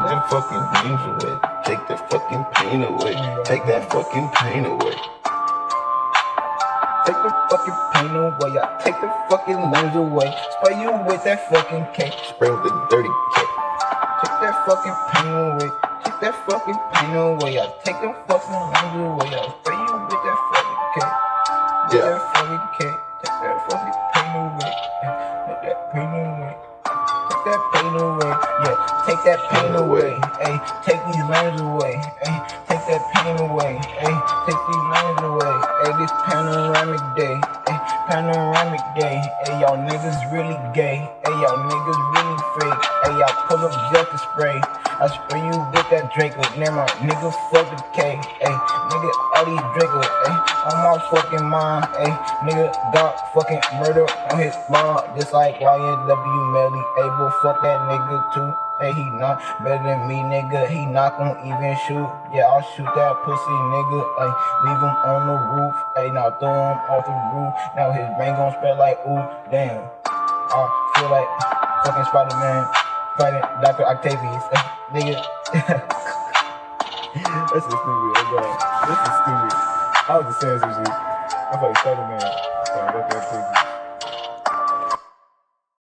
the fucking dreams away. Take the fucking pain away. Take that fucking pain away. Take the fucking pain away. I take the fucking names away. Spray you with that fucking cake. Spray with the dirty cake. Take that fucking pain away. Take that fucking pain away. I take them fucking names away. I spray you with that fucking cake. Take that fucking cake. Take that fucking pain away. Take that pain away. Take that pain away. Yeah, take that pain away. Ay, take these lines away. Ay, take that pain away. Ay, take these lines away. Ay, this panoramic day. Ay, panoramic day. Ay, y'all niggas really gay. Ay, y'all niggas really fake. Ay, y'all pull up just to spray. I spray you with that Draco. Never mind, nigga, fuck the K. Ay, nigga, all these Draco. Ay, on my fucking mind. Ay, nigga, got fucking murder on his mind. Just like YNW Melly. Ay, but fuck that nigga too. Hey, he not better than me, nigga. He not gon' even shoot. Yeah, I'll shoot that pussy, nigga. Ay, leave him on the roof. Ay, now throw him off the roof. Now his brain gon' spread like ooh, damn. I feel like fucking Spider-Man fighting Dr. Octavius. Nigga. This is stupid, bro. This is stupid. I was just saying some shit. I fucking Spider-Man fighting Dr. Octavius.